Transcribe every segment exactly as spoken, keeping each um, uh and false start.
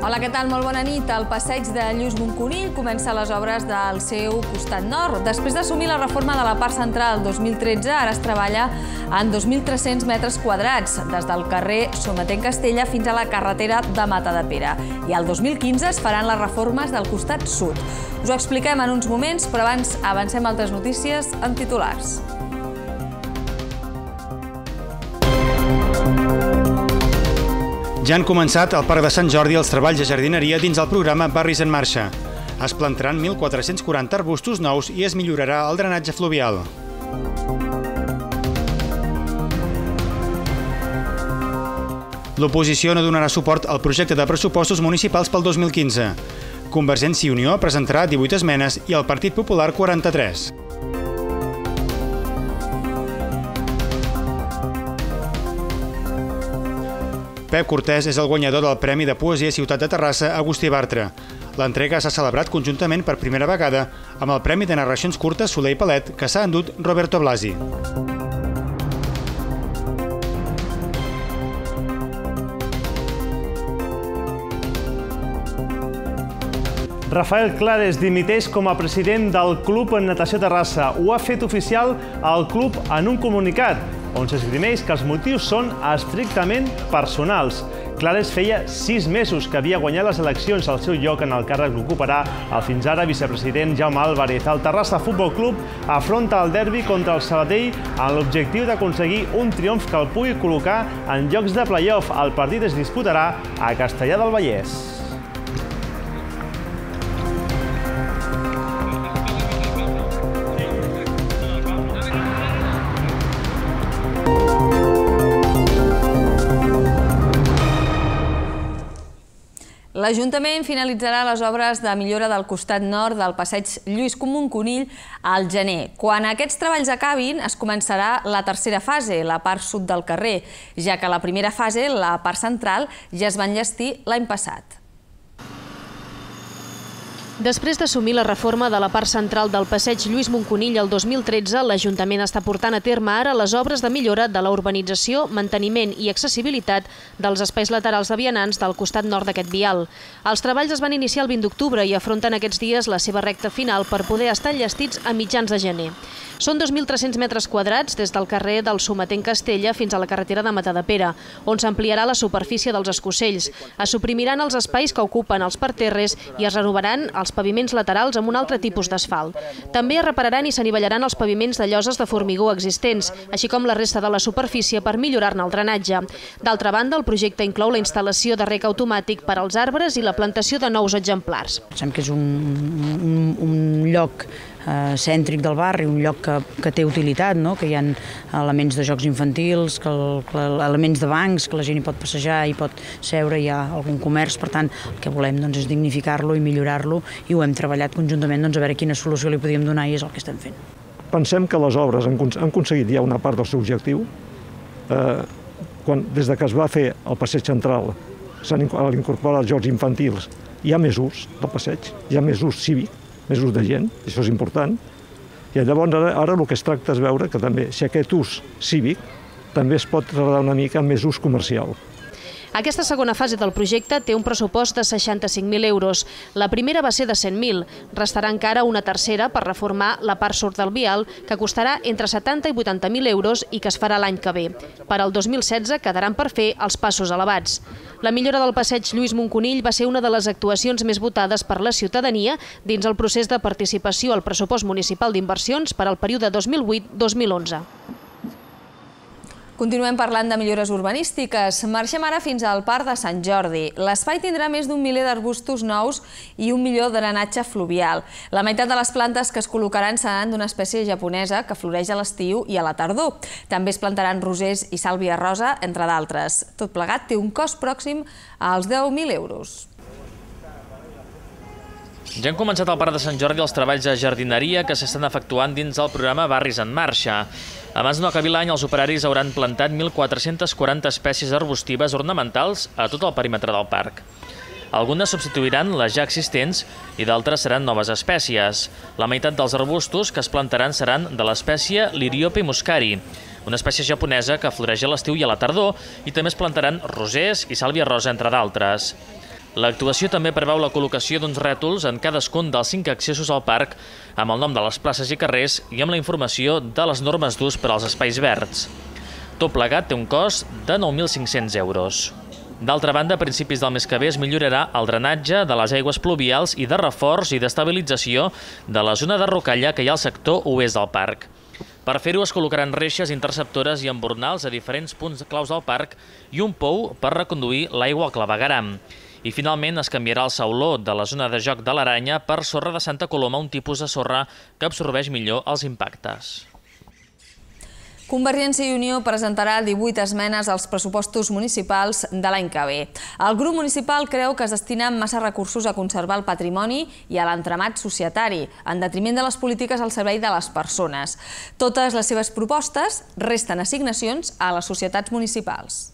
Hola, què tal? Molt bona nit. El passeig de Lluís Moncunill comença les obres del seu costat nord. Després d'assumir la reforma de la part central el dos mil tretze, ara es treballa en dos mil tres-cents metres quadrats, des del carrer Sometent-Castella fins a la carretera de Matadepera. I el dos mil quinze es faran les reformes del costat sud. Us ho expliquem en uns moments, però abans avancem altres notícies en titulars. Ja han començat al Parc de Sant Jordi els treballs de jardineria dins el programa Barris en Marxa. Es plantaran mil quatre-cents quaranta arbustos nous i es millorarà el drenatge fluvial. L'oposició no donarà suport al projecte de pressupostos municipals pel dos mil quinze. Convergència i Unió presentarà divuit esmenes i el Partit Popular quaranta-tres. Pep Cortés és el guanyador del Premi de Poesia Ciutat de Terrassa Agustí Bartra. L'entrega s'ha celebrat conjuntament per primera vegada amb el Premi de Narracions Curtes Soler i Palet, que s'ha endut Roberto Blasi. Rafael Clares dimiteix com a president del Club Natació Terrassa. Ho ha fet oficial el club en un comunicat, on s'esgrimeix que els motius són estrictament personals. Clares feia sis mesos que havia guanyat les eleccions. Al seu lloc en el càrrec l'ocuparà el fins ara vicepresident Jaume Álvarez. El Terrassa Futbol Club afronta el derbi contra el Sabadell amb l'objectiu d'aconseguir un triomf que el pugui col·locar en llocs de play-off. El partit es disputarà a Castellar del Vallès. L'Ajuntament finalitzarà les obres de millora del costat nord del passeig Lluís Moncunill al gener. Quan aquests treballs acabin, es començarà la tercera fase, la part sud del carrer, ja que la primera fase, la part central, ja es va enllestir l'any passat. Després d'assumir la reforma de la part central del passeig Lluís Moncunill el dos mil tretze, l'Ajuntament està portant a terme ara les obres de millora de la urbanització, manteniment i accessibilitat dels espais laterals de vianants del costat nord d'aquest vial. Els treballs es van iniciar el vint d'octubre i afronten aquests dies la seva recta final per poder estar enllestits a mitjans de gener. Són dos mil tres-cents metres quadrats des del carrer del Sometent-Castella fins a la carretera de Matadepera, on s'ampliarà la superfície dels escossells. Es suprimiran els espais que ocupen els parterres i es renovaran els paviments laterals amb un altre tipus d'asfalt. També es repararan i s'anivellaran els paviments de lloses de formigó existents, així com la resta de la superfície per millorar-ne el drenatge. D'altra banda, el projecte inclou la instal·lació de rec automàtic per als arbres i la plantació de nous exemplars. Pensem que és un, un, un lloc eh, cèntric del barri, un lloc que, que té utilitat, no? Que hi ha elements de jocs infantils, que el, que elements de bancs, que la gent hi pot passejar, hi pot seure, hi ha algun comerç. Per tant, el que volem doncs, és dignificar-lo i millorar-lo, i ho hem treballat conjuntament doncs, a veure quina solució li podíem donar, i és el que estem fent. Pensem que les obres han, han aconseguit ja una part del seu objectiu. Eh, quan, des de que es va fer el passeig central, s'han incorporat els jocs infantils, hi ha més ús del passeig, hi ha més ús cívic, més ús de gent, això és important. I llavors ara, ara el que es tracta és veure que també, si aquest ús cívic també es pot traslladar una mica amb més ús comercial. Aquesta segona fase del projecte té un pressupost de seixanta-cinc mil euros. La primera va ser de cent mil. Restarà encara una tercera per reformar la part sud del vial, que costarà entre setanta i vuitanta mil euros i que es farà l'any que ve. Per al dos mil setze quedaran per fer els passos elevats. La millora del passeig Lluís Moncunill va ser una de les actuacions més votades per la ciutadania dins el procés de participació al pressupost municipal d'inversions per al període dos mil vuit dos mil onze. Continuem parlant de millores urbanístiques. Marxem ara fins al Parc de Sant Jordi. L'espai tindrà més d'un miler d'arbustos nous i un millor drenatge fluvial. La meitat de les plantes que es col·locaran seran d'una espècie japonesa que floreix a l'estiu i a la tardor. També es plantaran rosers i sàlvia rosa, entre d'altres. Tot plegat té un cost pròxim als deu mil euros. Ja han començat al Parc de Sant Jordi els treballs de jardineria que s'estan efectuant dins del programa Barris en Marxa. Abans no acabi l'any, els operaris hauran plantat mil quatre-cents quaranta espècies arbustives ornamentals a tot el perímetre del parc. Algunes substituiran les ja existents i d'altres seran noves espècies. La meitat dels arbustos que es plantaran seran de l'espècie Liriope muscari, una espècie japonesa que floreix a l'estiu i a la tardor, i també es plantaran rosers i sàlvia rosa, entre d'altres. L'actuació també preveu la col·locació d'uns rètols en cadascun dels cinc accessos al parc amb el nom de les places i carrers i amb la informació de les normes d'ús per als espais verds. Tot plegat té un cost de nou mil cinc-cents euros. D'altra banda, a principis del mes que ve es millorarà el drenatge de les aigües pluvials i de reforç i d'estabilització de la zona de rocalla que hi ha al sector oest del parc. Per fer-ho es col·locaran reixes interceptores i embornals a diferents punts claus del parc i un pou per reconduir l'aigua al clavegueram. I finalment es canviarà el sauló de la zona de joc de l'Aranya per sorra de Santa Coloma, un tipus de sorra que absorbeix millor els impactes. Convergència i Unió presentarà divuit esmenes als pressupostos municipals de l'any que ve. El grup municipal creu que es destinen massa recursos a conservar el patrimoni i a l'entramat societari, en detriment de les polítiques al servei de les persones. Totes les seves propostes resten assignacions a les societats municipals.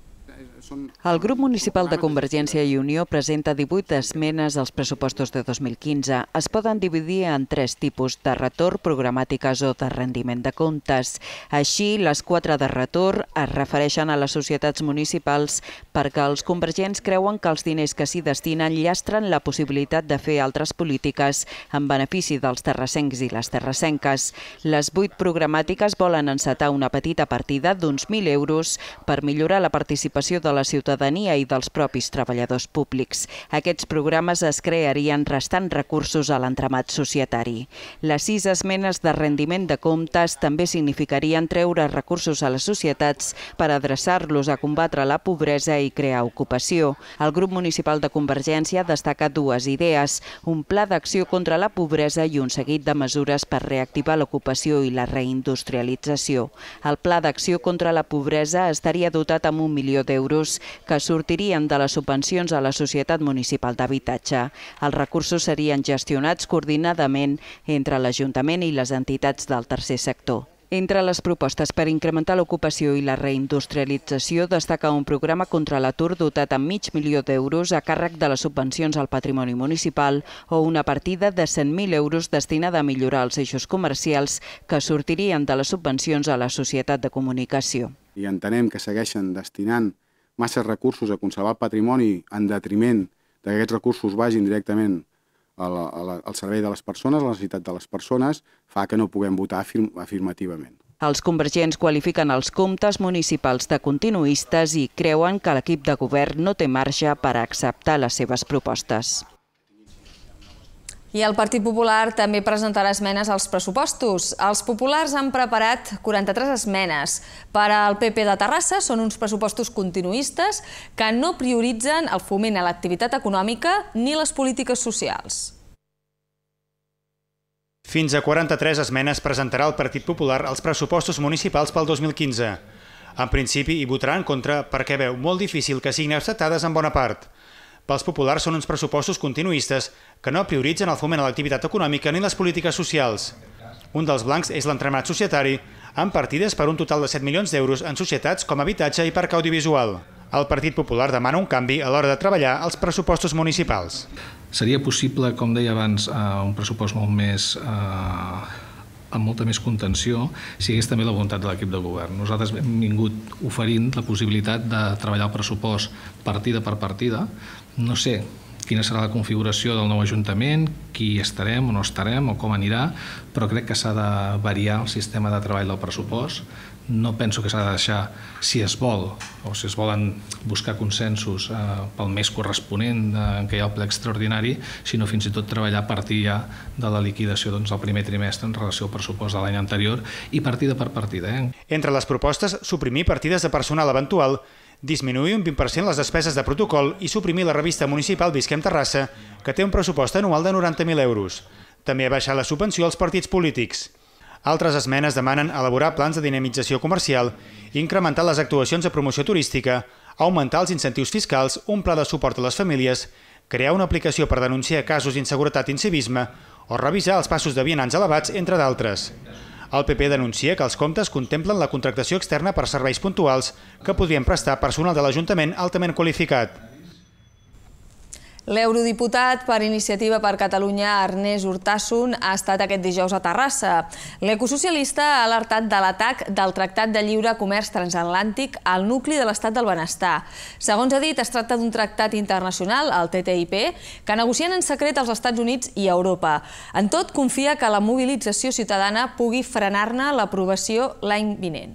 El grup municipal de Convergència i Unió presenta divuit esmenes als pressupostos de dos mil quinze. Es poden dividir en tres tipus: de retorn, programàtiques o de rendiment de comptes. Així, les quatre de retorn es refereixen a les societats municipals perquè els convergents creuen que els diners que s'hi destinen llastren la possibilitat de fer altres polítiques en benefici dels terrassencs i les terrassenques. Les vuit programàtiques volen encetar una petita partida d'uns mil euros per millorar la participació de la ciutadania i dels propis treballadors públics. Aquests programes es crearien restant recursos a l'entramat societari. Les sis esmenes de rendiment de comptes també significarien treure recursos a les societats per adreçar-los a combatre la pobresa i crear ocupació. El grup municipal de Convergència destaca dues idees: un pla d'acció contra la pobresa i un seguit de mesures per reactivar l'ocupació i la reindustrialització. El pla d'acció contra la pobresa estaria dotat amb un milió d'euros que sortirien de les subvencions a la Societat Municipal d'Habitatge. Els recursos serien gestionats coordinadament entre l'Ajuntament i les entitats del tercer sector. Entre les propostes per incrementar l'ocupació i la reindustrialització destaca un programa contra l'atur dotat amb mig milió d'euros a càrrec de les subvencions al patrimoni municipal o una partida de cent mil euros destinada a millorar els eixos comercials que sortirien de les subvencions a la Societat de Comunicació. I entenem que segueixen destinant massa recursos a conservar el patrimoni en detriment que aquests recursos vagin directament al servei de les persones, a la necessitat de les persones, fa que no puguem votar afirmativament. Els convergents qualifiquen els comptes municipals de continuistes i creuen que l'equip de govern no té marge per acceptar les seves propostes. I el Partit Popular també presentarà esmenes als pressupostos. Els populars han preparat quaranta-tres esmenes. Per al P P de Terrassa són uns pressupostos continuistes que no prioritzen el foment a l'activitat econòmica ni les polítiques socials. Fins a quaranta-tres esmenes presentarà el Partit Popular als pressupostos municipals pel dos mil quinze. En principi hi votarà en contra perquè veu molt difícil que siguin acceptades en bona part. Pels populars són uns pressupostos continuistes que no prioritzen el foment a l'activitat econòmica ni les polítiques socials. Un dels blancs és l'entramat societari, amb partides per un total de set milions d'euros en societats com habitatge i parc audiovisual. El Partit Popular demana un canvi a l'hora de treballar els pressupostos municipals. Seria possible, com deia abans, un pressupost molt més amb molta més contenció, si hagués també la voluntat de l'equip de govern. Nosaltres hem vingut oferint la possibilitat de treballar el pressupost partida per partida. No sé quina serà la configuració del nou Ajuntament, qui estarem o no estarem o com anirà, però crec que s'ha de variar el sistema de treball del pressupost. No penso que s'ha de deixar, si es vol, o si es volen buscar consensos pel mes corresponent en què hi ha el ple extraordinari, sinó fins i tot treballar a partir ja de la liquidació del primer trimestre en relació al pressupost de l'any anterior i partida per partida. Entre les propostes, suprimir partides de personal eventual, disminuir un vint per cent les despeses de protocol i suprimir la revista municipal Visquem Terrassa, que té un pressupost anual de noranta mil euros. També baixar la subvenció als partits polítics. Altres esmenes demanen elaborar plans de dinamització comercial, incrementar les actuacions de promoció turística, augmentar els incentius fiscals, un pla de suport a les famílies, crear una aplicació per denunciar casos d'inseguretat i incivisme o revisar els passos de vianants elevats, entre d'altres. El P P denuncia que els comptes contemplen la contractació externa per serveis puntuals que podrien prestar personal de l'Ajuntament altament qualificat. L'eurodiputat per Iniciativa per Catalunya, Ernest Urtasun, ha estat aquest dijous a Terrassa. L'ecosocialista ha alertat de l'atac del Tractat de Lliure Comerç Transatlàntic al nucli de l'Estat del Benestar. Segons ha dit, es tracta d'un tractat internacional, el T T I P, que negocien en secret els Estats Units i Europa. En tot, confia que la mobilització ciutadana pugui frenar-ne l'aprovació l'any vinent.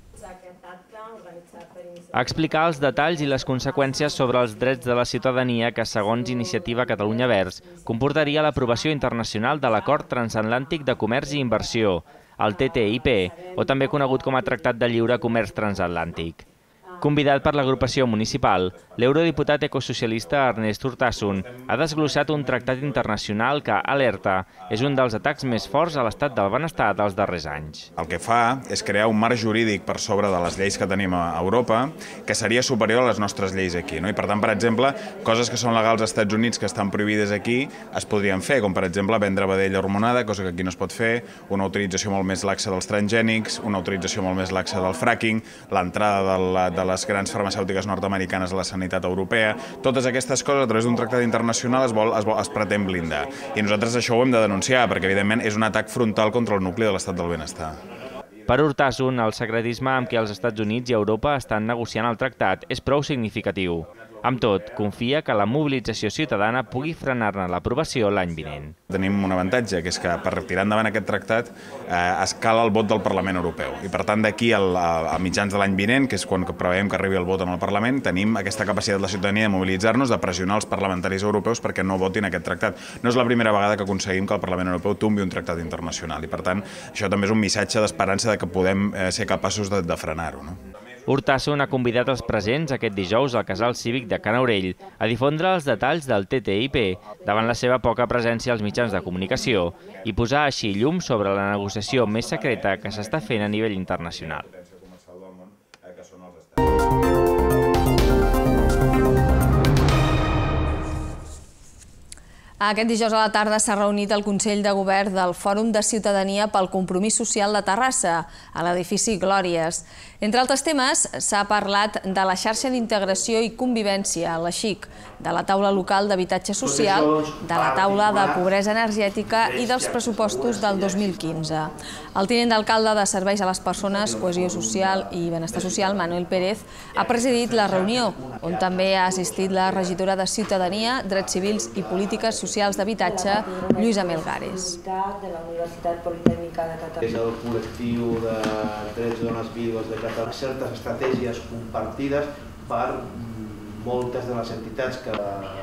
Explicar els detalls i les conseqüències sobre els drets de la ciutadania que, segons Iniciativa Catalunya Verds, comportaria l'aprovació internacional de l'Acord Transatlàntic de Comerç i Inversió, el T T I P, o també conegut com a Tractat de Lliure Comerç Transatlàntic. Convidat per l'agrupació municipal, l'eurodiputat ecosocialista Ernest Urtasun ha desglossat un tractat internacional que, alerta, és un dels atacs més forts a l'estat del benestar dels darrers anys. El que fa és crear un marc jurídic per sobre de les lleis que tenim a Europa que seria superior a les nostres lleis aquí. I per tant, per exemple, coses que són legals als Estats Units que estan prohibides aquí es podrien fer, com per exemple vendre vedella hormonada, cosa que aquí no es pot fer, una utilització molt més laxa dels transgènics, una utilització molt més laxa del fracking, l'entrada de les grans farmacèutiques nord-americanes a la sanitat europea. Totes aquestes coses, a través d'un tractat internacional, es, vol, es, vol, es pretén blindar. I nosaltres això ho hem de denunciar, perquè evidentment és un atac frontal contra el nucli de l'estat del benestar. Per Urtasun, el secretisme amb què els Estats Units i Europa estan negociant el tractat és prou significatiu. Amb tot, confia que la mobilització ciutadana pugui frenar-ne l'aprovació l'any vinent. Tenim un avantatge, que és que per tirar endavant aquest tractat eh, es cala el vot del Parlament Europeu. I per tant, d'aquí a, a mitjans de l'any vinent, que és quan preveiem que arribi el vot en el Parlament, tenim aquesta capacitat de la ciutadania de mobilitzar-nos, de pressionar els parlamentaris europeus perquè no votin aquest tractat. No és la primera vegada que aconseguim que el Parlament Europeu tombi un tractat internacional. I per tant, això també és un missatge d'esperança de que podem eh, ser capaços de, de frenar-ho. No? Urtasun ha convidat els presents aquest dijous al Casal Cívic de Can Aurell a difondre els detalls del T T I P davant la seva poca presència als mitjans de comunicació i posar així llum sobre la negociació més secreta que s'està fent a nivell internacional. Aquest dijous a la tarda s'ha reunit el Consell de Govern del Fòrum de Ciutadania pel Compromís Social de Terrassa, a l'edifici Glòries. Entre altres temes, s'ha parlat de la xarxa d'integració i convivència, la X I C, de la taula local d'habitatge social, de la taula de pobresa energètica i dels pressupostos del dos mil quinze. El tinent d'alcalde de Serveis a les Persones, Cohesió Social i Benestar Social, Manuel Pérez, ha presidit la reunió, on també ha assistit la regidora de Ciutadania, Drets Civils i Polítiques Socials d'Habitatge, Lluïsa Melgares. De la Universitat Politècnica de Catalunya. És el col·lectiu de drets de dones vídues de Catalunya. Certes estratègies compartides per moltes de les entitats que...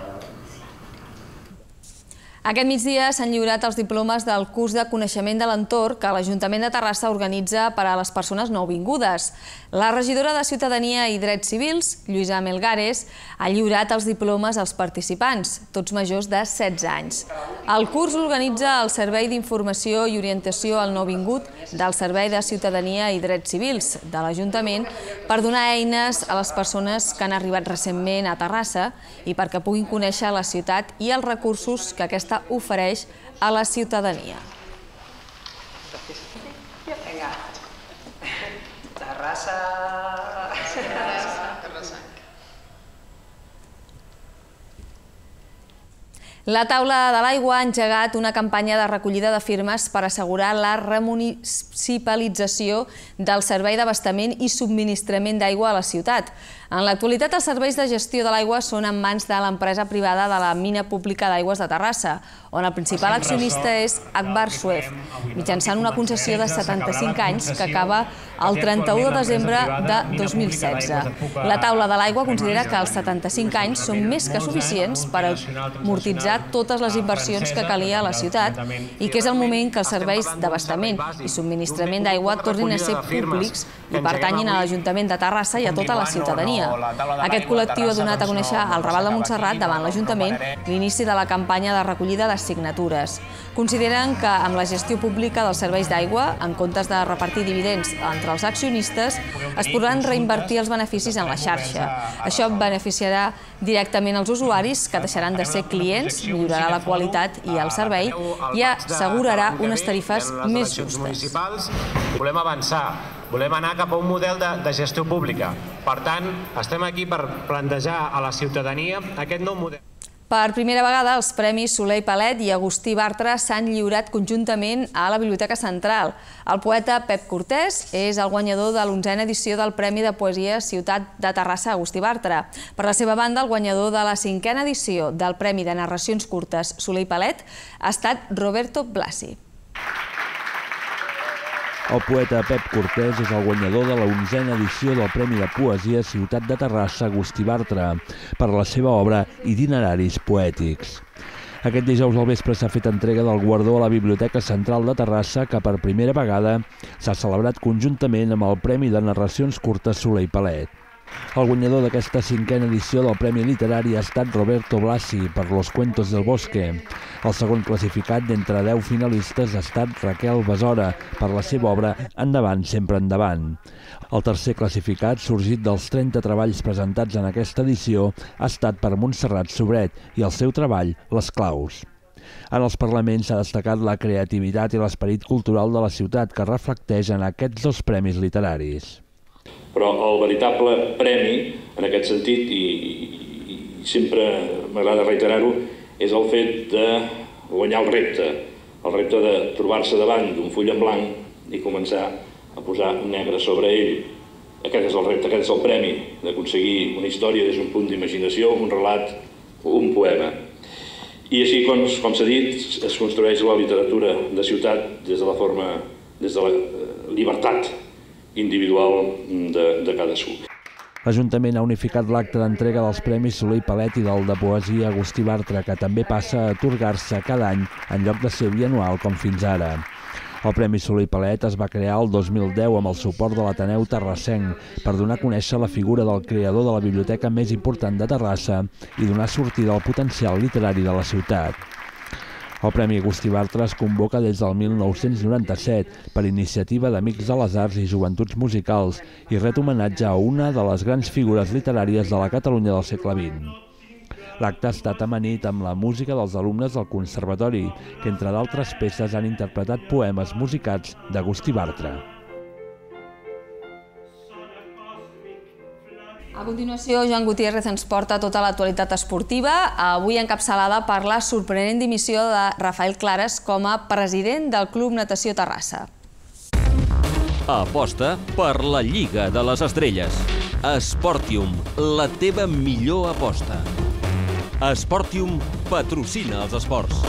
Aquest migdia s'han lliurat els diplomes del curs de coneixement de l'entorn que l'Ajuntament de Terrassa organitza per a les persones nouvingudes. La regidora de Ciutadania i Drets Civils, Lluïsa Melgares, ha lliurat els diplomes als participants, tots majors de setze anys. El curs l'organitza el Servei d'Informació i Orientació al Nouvingut del Servei de Ciutadania i Drets Civils de l'Ajuntament per donar eines a les persones que han arribat recentment a Terrassa i perquè puguin conèixer la ciutat i els recursos que aquesta ofereix a la ciutadania. Terrassa... La taula de l'aigua ha engegat una campanya de recollida de firmes per assegurar la remunicipalització del servei d'abastament i subministrament d'aigua a la ciutat. En l'actualitat, els serveis de gestió de l'aigua són en mans de l'empresa privada de la Mina Pública d'Aigües de Terrassa, on el principal accionista és Akbar Suez, mitjançant una concessió de setanta-cinc anys que acaba el trenta-u de desembre de dos mil setze. La taula de l'aigua considera que els setanta-cinc anys són més que suficients per amortitzar totes les inversions que calia a la ciutat i que és el moment que els serveis d'abastament i subministrament d'aigua tornin a ser públics i pertanyin a l'Ajuntament de Terrassa i a tota la ciutadania. Aquest col·lectiu ha donat a conèixer al Raval de Montserrat davant l'Ajuntament l'inici de la campanya de recollida de signatures. Consideren que amb la gestió pública dels serveis d'aigua, en comptes de repartir dividends entre els accionistes, es podran reinvertir els beneficis en la xarxa. Això beneficiarà directament els usuaris, que deixaran de ser clients, millorarà la qualitat i el servei i assegurarà unes tarifes més justes. Volem avançar, volem anar cap a un model de, de gestió pública. Per tant, estem aquí per plantejar a la ciutadania aquest nou model. Per primera vegada, els Premis Soler i Palet i Agustí Bartra s'han lliurat conjuntament a la Biblioteca Central. El poeta Pep Cortés és el guanyador de l'onzena edició del Premi de Poesia Ciutat de Terrassa Agustí Bartra. Per la seva banda, el guanyador de la cinquena edició del Premi de Narracions Curtes Soler i Palet ha estat Roberto Blasi. El poeta Pep Cortés és el guanyador de la onzena edició del Premi de Poesia Ciutat de Terrassa Agustí Bartra per la seva obra Itineraris poètics. Aquest dijous al vespre s'ha fet entrega del guardó a la Biblioteca Central de Terrassa, que per primera vegada s'ha celebrat conjuntament amb el Premi de Narracions Curtes Soler i Palet. El guanyador d'aquesta cinquena edició del Premi Literari ha estat Roberto Blasi per Los Cuentos del Bosque. El segon classificat d'entre deu finalistes ha estat Raquel Besora per la seva obra Endavant, sempre endavant. El tercer classificat, sorgit dels trenta treballs presentats en aquesta edició, ha estat per Montserrat Sobret i el seu treball Les Claus. En els parlaments s'ha destacat la creativitat i l'esperit cultural de la ciutat que reflecteix en aquests dos premis literaris. Però el veritable premi, en aquest sentit, i, i sempre m'agrada reiterar-ho, és el fet de guanyar el repte, el repte de trobar-se davant d'un full en blanc i començar a posar negre sobre ell. Aquest és el repte, aquest és el premi, d'aconseguir una història des d'un punt d'imaginació, un relat, un poema. I així, com, com s'ha dit, es construeix la literatura de ciutat des de la forma, des de la llibertat individual de, de cadascú. L'Ajuntament ha unificat l'acte d'entrega dels Premis Soler i Palet i del de Poesia Agustí Bartra, que també passa a atorgar-se cada any en lloc de ser bianual com fins ara. El Premi Soler i Palet es va crear el dos mil deu amb el suport de l'Ateneu Terrassenc per donar a conèixer la figura del creador de la biblioteca més important de Terrassa i donar sortida al potencial literari de la ciutat. El Premi Agustí Bartra es convoca des del mil nou-cents noranta-set per iniciativa d'Amics de les Arts i Joventuts Musicals i ret homenatge a una de les grans figures literàries de la Catalunya del segle vint. L'acte ha estat amanit amb la música dels alumnes del Conservatori, que entre d'altres peces han interpretat poemes musicats d'Agustí Bartra. A continuació, Joan Gutiérrez ens porta tota l'actualitat esportiva, avui encapçalada per la sorprenent dimissió de Rafael Clares com a president del Club Natació Terrassa. Aposta per la Lliga de les Estrelles. Sportium, la teva millor aposta. Sportium patrocina els esports.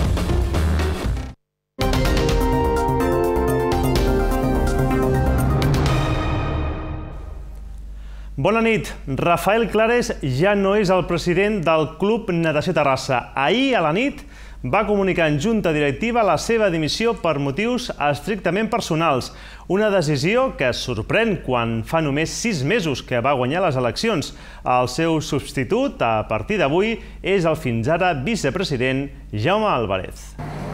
Bona nit. Rafael Clares ja no és el president del Club Natació Terrassa. Ahir a la nit va comunicar en junta directiva la seva dimissió per motius estrictament personals. Una decisió que sorprèn quan fa només sis mesos que va guanyar les eleccions. El seu substitut, a partir d'avui, és el fins ara vicepresident Jaume Álvarez.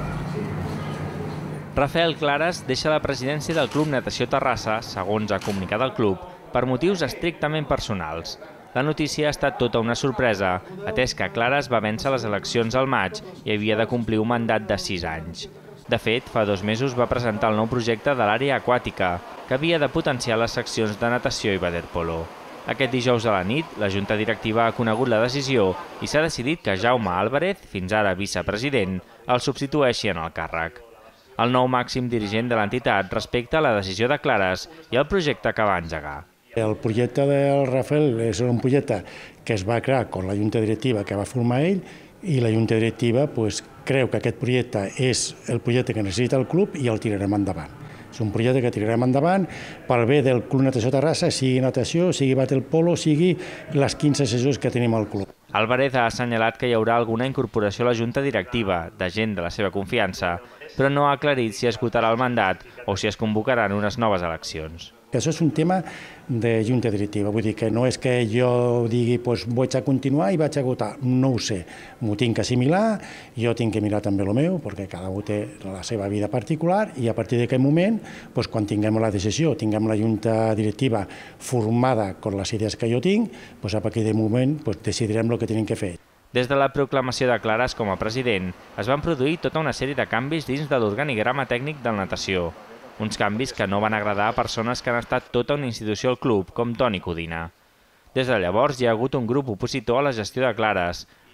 Rafael Clares deixa la presidència del Club Natació Terrassa, segons ha comunicat el club, per motius estrictament personals. La notícia ha estat tota una sorpresa, atès que Clares va vèncer les eleccions al maig i havia de complir un mandat de sis anys. De fet, fa dos mesos va presentar el nou projecte de l'àrea aquàtica, que havia de potenciar les seccions de natació i waterpolo. Aquest dijous a la nit, la junta directiva ha conegut la decisió i s'ha decidit que Jaume Álvarez, fins ara vicepresident, el substitueixi en el càrrec. El nou màxim dirigent de l'entitat respecta la decisió de Clares i el projecte que va engegar. El projecte del Rafael és un projecte que es va crear amb la junta directiva que va formar ell i la junta directiva pues, creu que aquest projecte és el projecte que necessita el club i el tirarem endavant. És un projecte que tirarem endavant pel bé del Club Natació Terrassa, sigui natació, sigui waterpolo, sigui les quinze sessions que tenim al club. Álvarez ha assenyalat que hi haurà alguna incorporació a la junta directiva, de gent de la seva confiança, però no ha aclarit si esgotarà el mandat o si es convocaran unes noves eleccions. Això és un tema de junta directiva, vull dir que no és que jo digui doncs vaig a continuar i vaig a votar, no ho sé, m'ho tinc que assimilar, jo tinc que mirar també el meu, perquè cada un té la seva vida particular i a partir d'aquest moment, doncs, quan tinguem la decisió, tinguem la junta directiva formada amb les idees que jo tinc, doncs, a partir d'aquest moment doncs, decidirem el que tenim que fer. Des de la proclamació de Clares com a president, es van produir tota una sèrie de canvis dins de l'organigrama tècnic de la natació. Uns canvis que no van agradar a persones que han estat tota una institució al club, com Toni Codina. Des de llavors hi ha hagut un grup opositor a la gestió de Clares,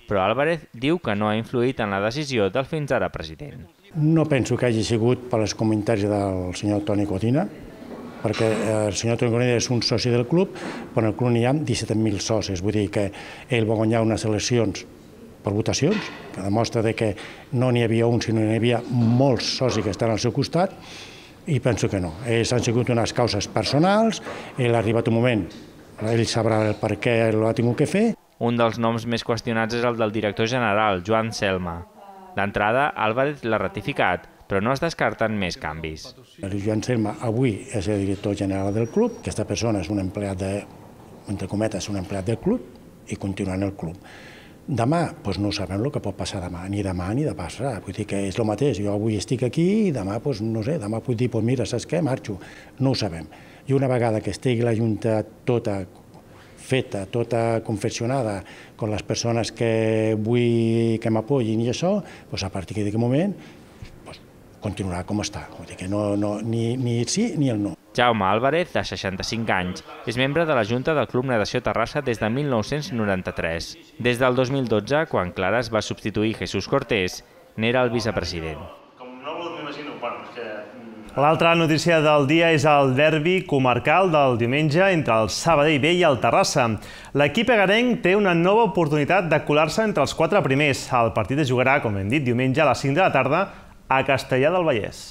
però Álvarez diu que no ha influït en la decisió del fins ara president. No penso que hagi sigut per els comentaris del senyor Toni Codina, perquè el senyor Toni Codina és un soci del club, però en el club n'hi ha disset mil socis, vull dir que ell va guanyar unes eleccions per votacions, que demostra que no n'hi havia un, sinó n'hi havia molts socis que estan al seu costat, i penso que no. Ells han sigut unes causes personals, ell ha arribat un moment, ell sabrà el per què l'ha tingut que fer. Un dels noms més qüestionats és el del director general, Joan Selma. D'entrada, Álvarez l'ha ratificat, però no es descarten més canvis. El Joan Selma avui és el director general del club, aquesta persona és un empleat de, entre cometes, un empleat del club i continua en el club. Demà, doncs no sabem el que pot passar demà, ni demà ni de passar. Vull dir que és el mateix, jo avui estic aquí i demà, doncs no sé, demà puc dir, doncs mira, saps què, marxo. No ho sabem. I una vegada que estigui la Junta tota feta, tota confeccionada, amb les persones que vull que m'apoyin i això, doncs a partir d'aquest moment doncs, continuarà com està. Vull dir que no, no, ni, ni el sí ni el no. Jaume Álvarez, de seixanta-cinc anys, és membre de la Junta del Club Natació Terrassa des de mil nou-cents noranta-tres. Des del dos mil dotze, quan Clara es va substituir Jesús Cortés, n'era el vicepresident. L'altra notícia del dia és el derbi comarcal del diumenge entre el Sabadell B i el Terrassa. L'equip egarenc té una nova oportunitat de colar-se entre els quatre primers. El partit es jugarà, com hem dit, diumenge a les cinc de la tarda a Castellar del Vallès.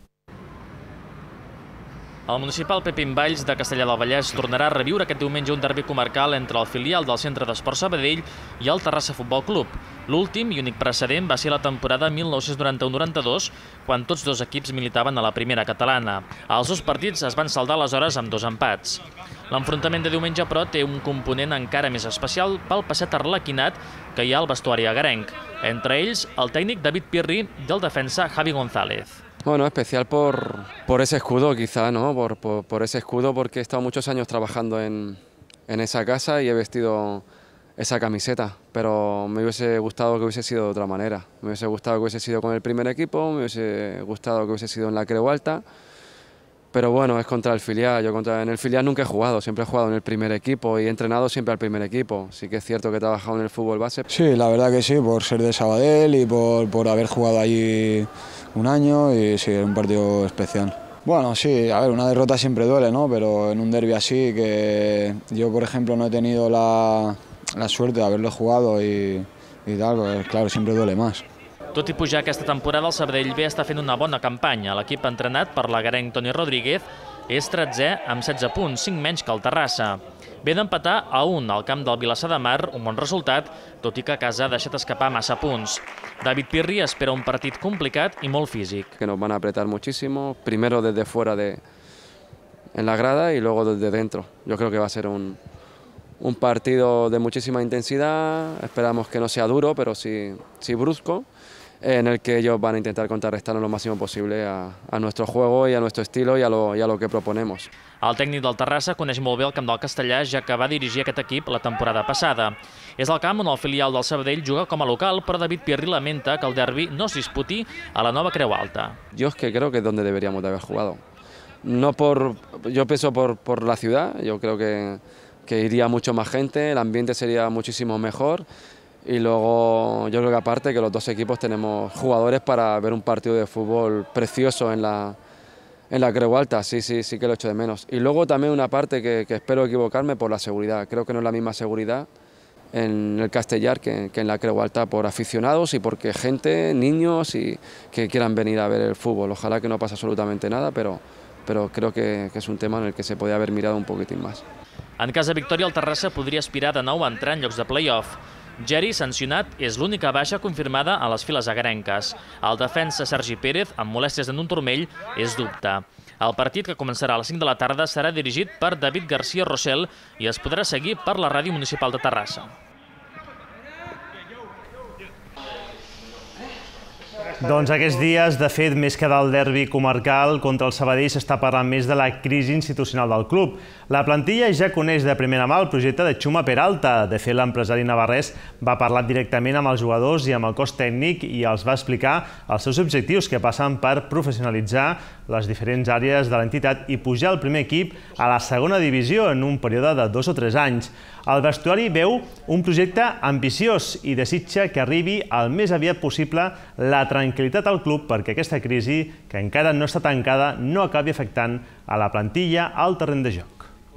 El municipal Pepín Valls de Castellar del Vallès tornarà a reviure aquest diumenge un derbi comarcal entre el filial del Centre d'Esport Sabadell i el Terrassa Futbol Club. L'últim i únic precedent va ser la temporada mil nou-cents noranta-u noranta-dos, quan tots dos equips militaven a la primera catalana. Els dos partits es van saldar aleshores amb dos empats. L'enfrontament de diumenge, però, té un component encara més especial pel passet arlequinat que hi ha al vestuari egarenc. Entre ells, el tècnic David Pirri i el defensa Javi González. Bueno, especial por, por ese escudo quizá, ¿no? Por, por, por ese escudo porque he estado muchos años trabajando en, en esa casa y he vestido esa camiseta, pero me hubiese gustado que hubiese sido de otra manera. Me hubiese gustado que hubiese sido con el primer equipo, me hubiese gustado que hubiese sido en la Creu Alta, pero bueno, es contra el filial. Yo contra, en el filial nunca he jugado, siempre he jugado en el primer equipo y he entrenado siempre al primer equipo. Sí que es cierto que he trabajado en el fútbol base. Sí, la verdad que sí, por ser de Sabadell y por, por haber jugado allí un año y sí, es un partido especial. Bueno, sí, a ver, una derrota siempre duele, ¿no? Pero en un derbi así, que yo, por ejemplo, no he tenido la, la suerte de haberlo jugado y, y tal, pues claro, siempre duele más. Tot i pujar aquesta temporada, el Sabadell B està fent una bona campanya. L'equip entrenat per l'agarenc Toni Rodríguez és tretzè amb setze punts, cinc menys que el Terrassa. Ve d'empatar a un al camp del Vilassar de Mar, un bon resultat, tot i que a casa ha deixat escapar massa punts. David Pirri espera un partit complicat i molt físic. Que nos van a apretar muchísimo, primero desde fuera de, en la grada y luego desde dentro. Yo creo que va a ser un, un partido de muchísima intensidad, esperamos que no sea duro, pero sí, sí brusco, en el que ellos van a intentar contrarrestarnos lo máximo posible a, a nuestro juego y a nuestro estilo y a, lo, y a lo que proponemos. El tècnic del Terrassa coneix molt bé el camp del Castellar, ja que va dirigir aquest equip la temporada passada. És el camp on el filial del Sabadell juga com a local, però David Pirri lamenta que el derbi no es disputi a la nova Creu Alta. Yo es que creo que es donde deberíamos de haber jugado. No por, yo pienso por, por la ciudad, yo creo que, que iría mucho más gente, el ambiente sería muchísimo mejor. Y luego yo creo que aparte que los dos equipos tenemos jugadores para ver un partido de fútbol precioso en la, en la Creu Alta, sí, sí, sí que lo echo de menos. Y luego también una parte que, que espero equivocarme por la seguridad, creo que no es la misma seguridad en el Castellar que, que en la Creu Alta por aficionados y porque gente, niños y que quieran venir a ver el fútbol. Ojalá que no pase absolutamente nada, pero, pero creo que, que és un tema en el que se podria haver mirat un poquitín más. En cas de victòria, el Terrassa podria aspirar de nou a entrar en llocs de play-off. Geri, sancionat, és l'única baixa confirmada a les files agarenques. El defensa Sergi Pérez, amb molèsties en un turmell, és dubte. El partit, que començarà a les cinc de la tarda, serà dirigit per David García Rossell i es podrà seguir per la Ràdio Municipal de Terrassa. Doncs aquests dies, de fet, més que del derbi comarcal contra el Sabadell, s'està parlant més de la crisi institucional del club. La plantilla ja coneix de primera mà el projecte de Chuma Peralta. De fet, l'empresari navarrès va parlar directament amb els jugadors i amb el cos tècnic i els va explicar els seus objectius, que passen per professionalitzar les diferents àrees de l'entitat i pujar el primer equip a la segona divisió en un període de dos o tres anys. El vestuari veu un projecte ambiciós i desitja que arribi el més aviat possible la tranquil·litat al club perquè aquesta crisi, que encara no està tancada, no acabi afectant a la plantilla al terreny de joc.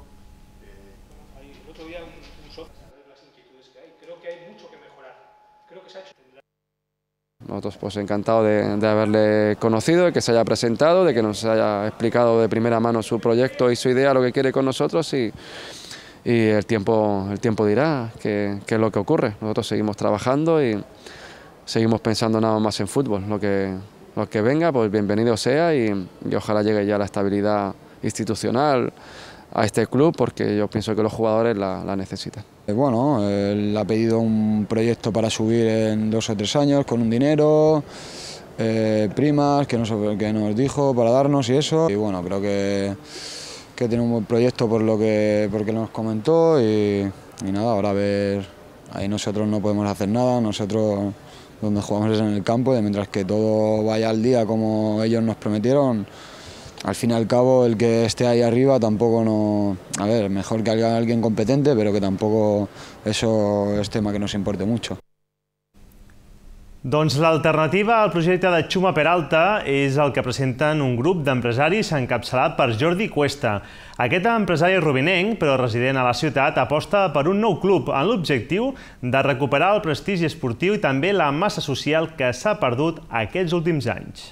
Nosotros pues encantados de, de haberle conocido, de que se haya presentado, de que nos haya explicado de primera mano su proyecto y su idea, lo que quiere con nosotros y, y el tiempo, el tiempo dirá qué es lo que ocurre. Nosotros seguimos trabajando y seguimos pensando nada más en fútbol. Lo que, lo que venga, pues bienvenido sea y, y ojalá llegue ya la estabilidad institucional a este club porque yo pienso que los jugadores la, la necesitan. Bueno, él ha pedido un proyecto para subir en dos o tres años con un dinero, eh, primas que nos, que nos dijo para darnos y eso. Y bueno, creo que, que tiene un buen proyecto por lo que porque nos comentó y, y nada, ahora a ver, ahí nosotros no podemos hacer nada, nosotros donde jugamos es en el campo y mientras que todo vaya al día como ellos nos prometieron, al fin y al cabo, el que esté ahí arriba tampoco no... A ver, mejor que haya alguien competente, pero que tampoco eso es tema que nos importe mucho. Doncs l'alternativa al projecte de Chuma Peralta és el que presenten un grup d'empresaris encapçalat per Jordi Cuesta. Aquest empresari rubinenc, però resident a la ciutat, aposta per un nou club amb l'objectiu de recuperar el prestigi esportiu i també la massa social que s'ha perdut aquests últims anys.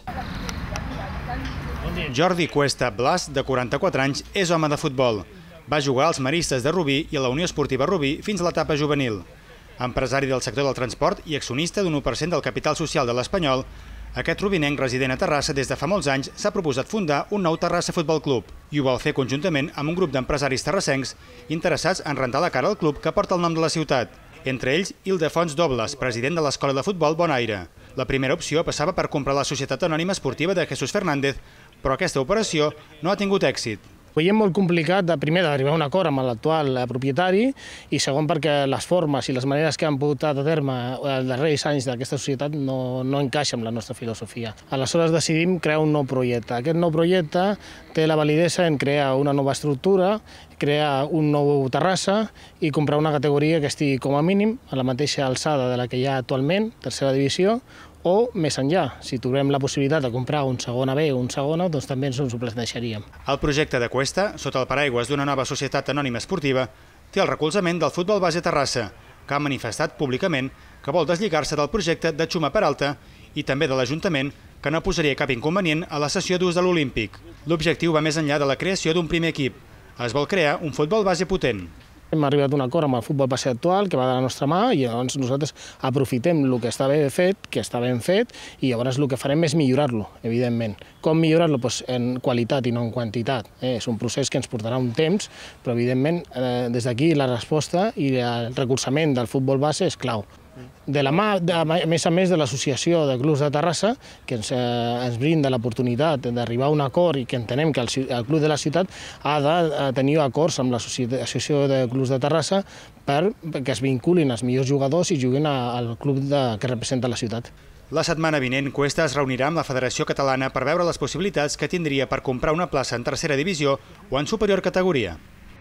Jordi Cuesta Blas, de quaranta-quatre anys, és home de futbol. Va jugar als Maristes de Rubí i a la Unió Esportiva Rubí fins a l'etapa juvenil. Empresari del sector del transport i accionista d'un u per cent del capital social de l'Espanyol, aquest rubinenc resident a Terrassa des de fa molts anys s'ha proposat fundar un nou Terrassa Futbol Club i ho vol fer conjuntament amb un grup d'empresaris terrassencs interessats en rentar la cara al club que porta el nom de la ciutat. Entre ells, Ildefons Dobles, president de l'Escola de Futbol Bonaire. La primera opció passava per comprar la Societat Anònima Esportiva de Jesús Fernández, però aquesta operació no ha tingut èxit. Veiem molt complicat, de primer, d'arribar a un acord amb l'actual propietari i segon perquè les formes i les maneres que han portat a terme els darrers anys d'aquesta societat no, no encaixa amb la nostra filosofia. Aleshores decidim crear un nou projecte. Aquest nou projecte té la validesa en crear una nova estructura, crear un nou Terrassa i comprar una categoria que estigui com a mínim a la mateixa alçada de la que hi ha actualment, tercera divisió, o més enllà. Si trobem la possibilitat de comprar un segona B o un segona, doncs també ens ho plantejaríem. El projecte de Cuesta, sota el paraigües d'una nova societat anònima esportiva, té el recolzament del Futbol Base Terrassa, que ha manifestat públicament que vol deslligar-se del projecte de Chuma Peralta i també de l'Ajuntament, que no posaria cap inconvenient a la cessió d'ús de l'Olímpic. L'objectiu va més enllà de la creació d'un primer equip. Es vol crear un futbol base potent. Hem arribat a un acord amb el futbol base actual que va de la nostra mà i llavors nosaltres aprofitem el que està ben fet, que està ben fet, i llavors el que farem és millorar-lo, evidentment. Com millorar-lo? Pues en qualitat i no en quantitat. Eh, és un procés que ens portarà un temps, però evidentment eh, des d'aquí la resposta i el recolzament del futbol base és clau. De la mà, de, a més a més de l'Associació de Clubs de Terrassa, que ens, eh, ens brinda l'oportunitat d'arribar a un acord i que entenem que el, el Club de la Ciutat ha de tenir acords amb l'Associació de Clubs de Terrassa perquè es vinculin els millors jugadors i juguin al club de, que representa la ciutat. La setmana vinent, Cuesta es reunirà amb la Federació Catalana per veure les possibilitats que tindria per comprar una plaça en tercera divisió o en superior categoria.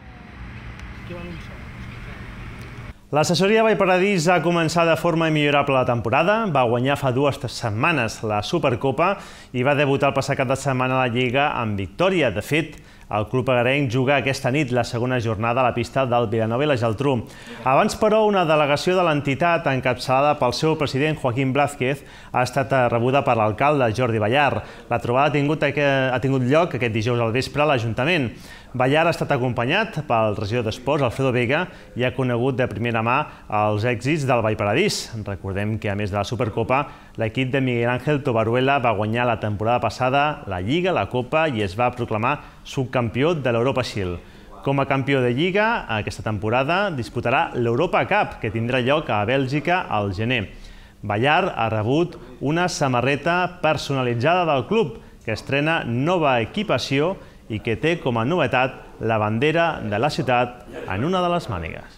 L'assessoria Vallparadís ha començat de forma immillorable la temporada, va guanyar fa dues setmanes la Supercopa i va debutar el passat cap de setmana a la Lliga amb victòria. De fet, el club agarenc juga aquesta nit la segona jornada a la pista del Vilanova i la Geltrú. Abans, però, una delegació de l'entitat encapçalada pel seu president Joaquín Blázquez ha estat rebuda per l'alcalde Jordi Ballar. La trobada ha tingut, ha tingut lloc aquest dijous al vespre a l'Ajuntament. Ballar ha estat acompanyat pel regidor d'Esports, Alfredo Vega, i ha conegut de primera mà els èxits del Vallparadís. Recordem que, a més de la Supercopa, l'equip de Miguel Ángel Tobaruela va guanyar la temporada passada la Lliga, la Copa i es va proclamar subcampió de l'Europa Shield. Com a campió de Lliga, aquesta temporada disputarà l'Europa Cup, que tindrà lloc a Bèlgica al gener. Ballar ha rebut una samarreta personalitzada del club, que estrena nova equipació i que té com a novetat la bandera de la ciutat en una de les mànigues.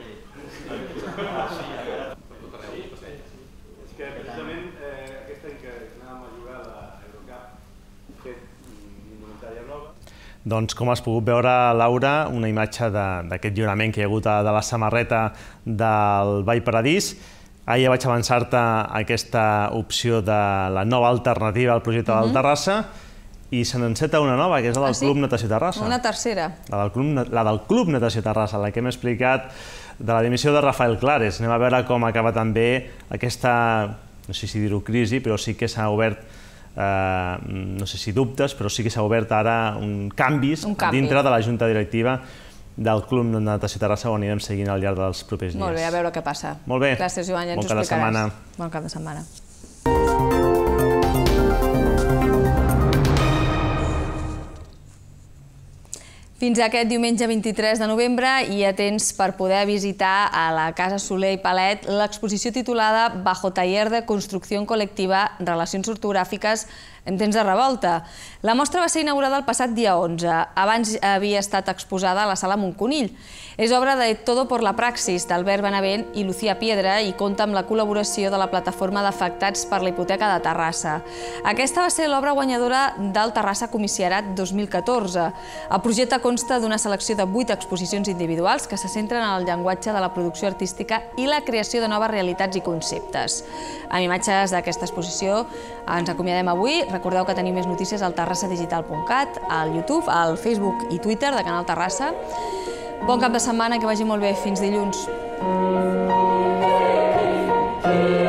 Doncs com has pogut veure, Laura, una imatge d'aquest lliurament que hi ha hagut de la samarreta del Vall Paradís. Ahir vaig avançar-te aquesta opció de la nova alternativa al projecte del Terrassa i se n'enceta una nova, que és la del Club Natació Terrassa. Una tercera. La del Club Natació Terrassa, la que hem explicat de la dimissió de Rafael Clares. Anem a veure com acaba també aquesta, no sé si dir-ho crisi, però sí que s'ha obert, no sé si dubtes, però sí que s'ha obert ara un canvis dintre de la junta directiva del Club Natació Terrassa, on anirem seguint al llarg dels propers dies. Molt bé, a veure què passa. Molt bé. Gràcies, Joan, ja ens ho explicaràs. Bon cap de setmana. Fins aquest diumenge vint-i-tres de novembre hi ha temps per poder visitar a la Casa Soler i Palet l'exposició titulada Bajo taller de construcció col·lectiva, relacions ortogràfiques en temps de revolta. La mostra va ser inaugurada el passat dia onze. Abans havia estat exposada a la Sala Montconill. És obra de Todo por la Praxis, d'Albert Benavent i Lucía Piedra, i compta amb la col·laboració de la Plataforma d'Afectats per la Hipoteca de Terrassa. Aquesta va ser l'obra guanyadora del Terrassa Comissariat dos mil catorze. El projecte consta d'una selecció de vuit exposicions individuals que se centren en el llenguatge de la producció artística i la creació de noves realitats i conceptes. Amb imatges d'aquesta exposició ens acomiadem avui. Recordeu que tenim més notícies al terrassa digital punt cat, al YouTube, al Facebook i Twitter de Canal Terrassa. Bon cap de setmana, que vagi molt bé. Fins dilluns.